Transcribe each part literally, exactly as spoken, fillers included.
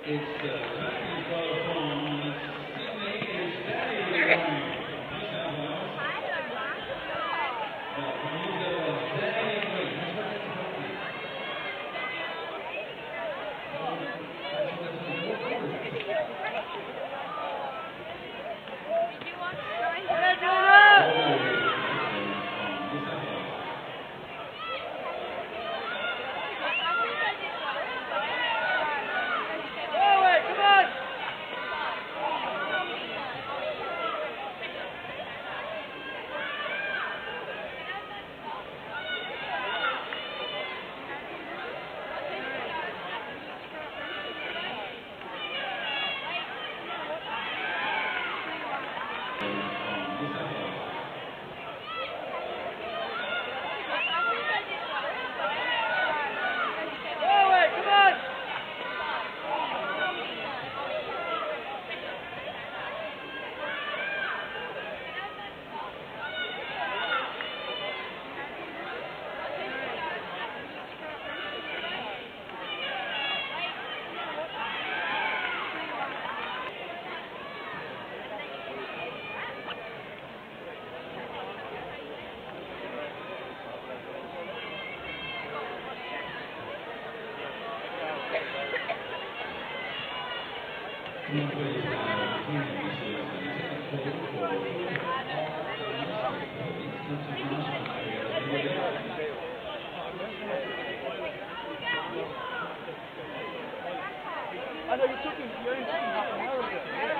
I know you took him, you only took him half an hour ago.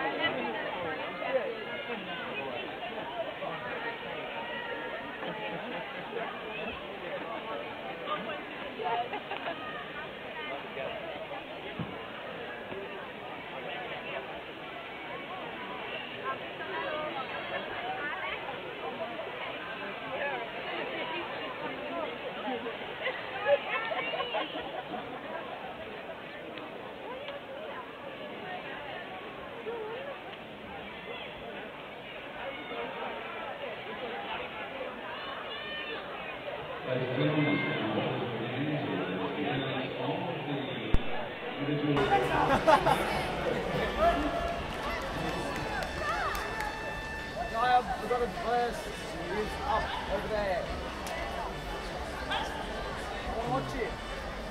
Guy, we've got a verse. He's up over there. I want to watch it.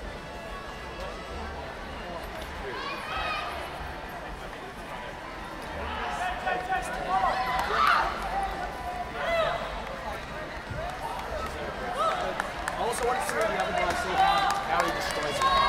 I also want to see the other guy, see how, how he destroys it.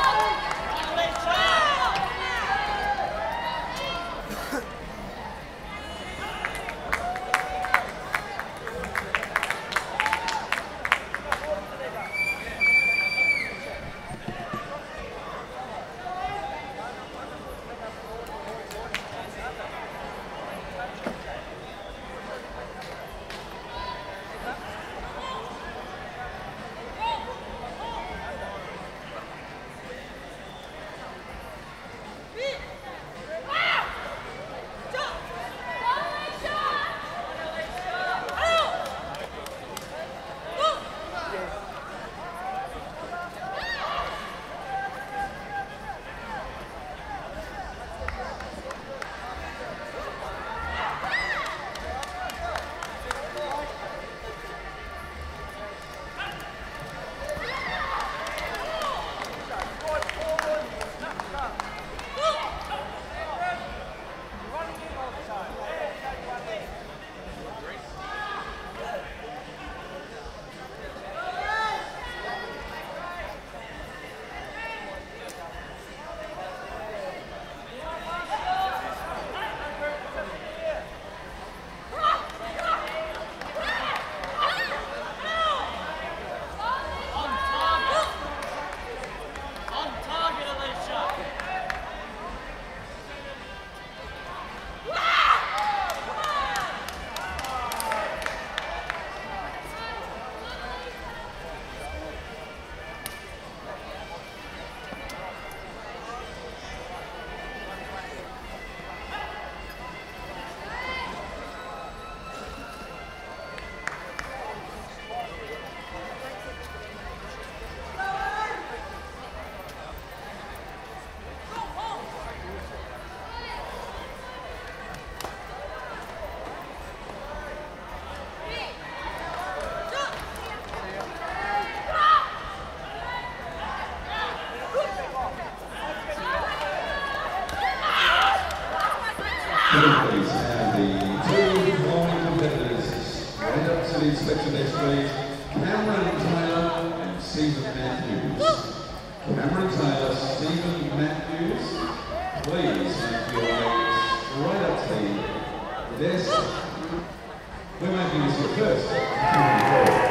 please. Cameron Taylor and Stephen Matthews. Cameron Taylor, Stephen Matthews, please make your way straight up to the desk. We're making this your first.